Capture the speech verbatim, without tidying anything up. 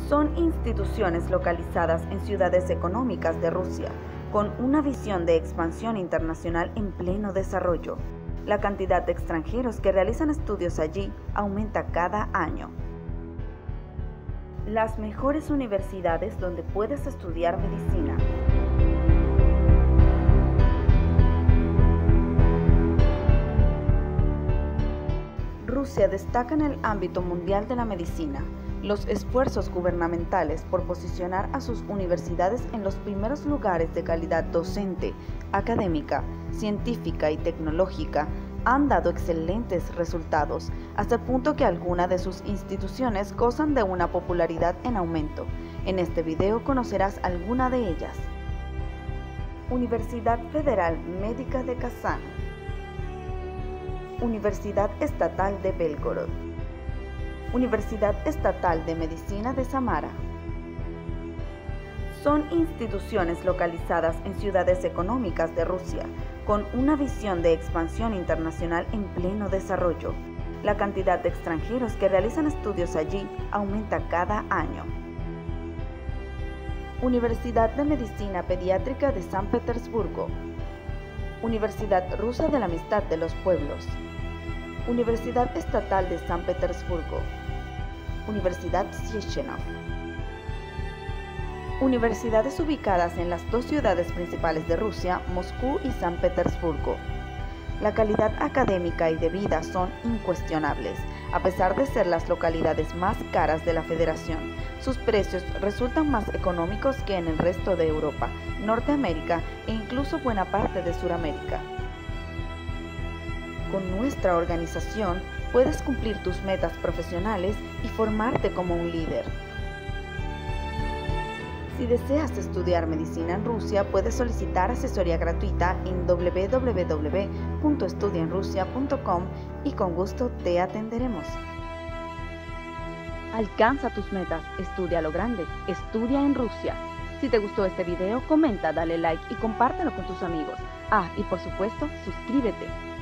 Son instituciones localizadas en ciudades económicas de Rusia, con una visión de expansión internacional en pleno desarrollo. La cantidad de extranjeros que realizan estudios allí aumenta cada año. Las mejores universidades donde puedes estudiar medicina. Rusia destaca en el ámbito mundial de la medicina. Los esfuerzos gubernamentales por posicionar a sus universidades en los primeros lugares de calidad docente, académica, científica y tecnológica han dado excelentes resultados, hasta el punto que algunas de sus instituciones gozan de una popularidad en aumento. En este video conocerás alguna de ellas. Universidad Federal Médica de Kazán. Universidad Estatal de Belgorod. Universidad Estatal de Medicina de Samara. Son instituciones localizadas en ciudades económicas de Rusia, con una visión de expansión internacional en pleno desarrollo. La cantidad de extranjeros que realizan estudios allí aumenta cada año. Universidad de Medicina Pediátrica de San Petersburgo. Universidad Rusa de la Amistad de los Pueblos. Universidad Estatal de San Petersburgo. Universidad Sechenov. Universidades ubicadas en las dos ciudades principales de Rusia, Moscú y San Petersburgo. La calidad académica y de vida son incuestionables. A pesar de ser las localidades más caras de la Federación, sus precios resultan más económicos que en el resto de Europa, Norteamérica e incluso buena parte de Sudamérica. Con nuestra organización puedes cumplir tus metas profesionales y formarte como un líder. Si deseas estudiar medicina en Rusia, puedes solicitar asesoría gratuita en w w w punto estudia en rusia punto com y con gusto te atenderemos. Alcanza tus metas, estudia lo grande, estudia en Rusia. Si te gustó este video, comenta, dale like y compártelo con tus amigos. Ah, y por supuesto, suscríbete.